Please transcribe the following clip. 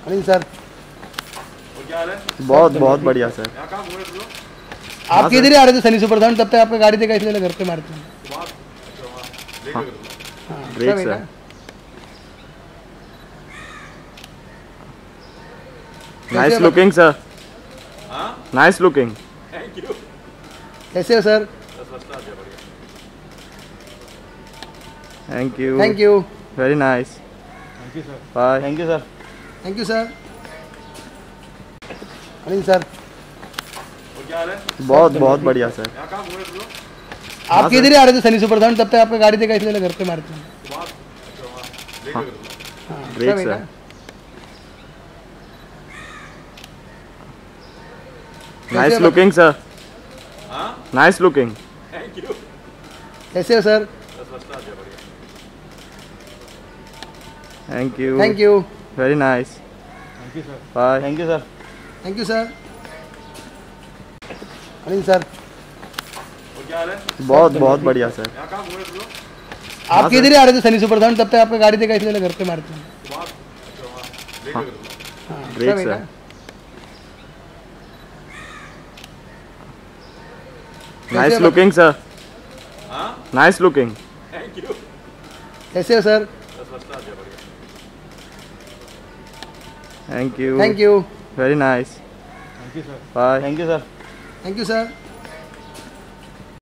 Anil sir, क्या हाल है? बहुत बहुत बढ़िया सर। यहाँ कहाँ घूम रहे थे लोग? आप किधर ही आ रहे थे सनी सुपर साउंड, तब तक आपका गाड़ी देखा इसलिए घर पे मारते हैं। वहाँ अच्छा वहाँ देख रहे थे। हाँ, ग्रेट सब है सर। ना? नाइस कैसे हो? लुकिंग सर, हाँ नाइस लुकिंग। Thank you. कैसे हो सर? बस फर्स्ट क्लास है, बढ़िया। Thank you, thank you, very nice. Thank you sir. Bye. Thank you sir. Thank you sir. Anil sir, क्या हाल है? बहुत बहुत बढ़िया सर। यहाँ कहाँ घूम रहे थे लोग? आप किधर ही आ रहे थे सनी सुपर साउंड, तब तक आपका गाड़ी देखा इसलिए घर पे मारते हैं। वहाँ अच्छा वहाँ देख रहे थे। हाँ, ग्रेट सब है सर। ना? नाइस कैसे हो? लुकिंग सर, हाँ नाइस लुकिंग। Thank you. कैसे हो सर? बस फर्स्ट क्लास है, बढ़िया। Thank you, thank you, very nice. Thank you sir. Bye. Thank you sir. Thank you sir. Anil sir, क्या हाल है? बहुत बहुत बढ़िया सर। यहाँ कहाँ घूम रहे थे लोग? आप किधर ही आ रहे थे सनी सुपर साउंड, तब तक आपका गाड़ी देखा इसलिए घर पे मारते हैं। वहाँ अच्छा वहाँ देख रहे थे। हाँ, ग्रेट सब है सर। ना? नाइस कैसे हो? लुकिंग सर, हाँ नाइस लुकिंग। Thank you. कैसे हो सर? बस फर्स्ट क्लास है, बढ़िया। Thank you, thank you, very nice. Thank you sir. Bye. Thank you sir. Thank you sir.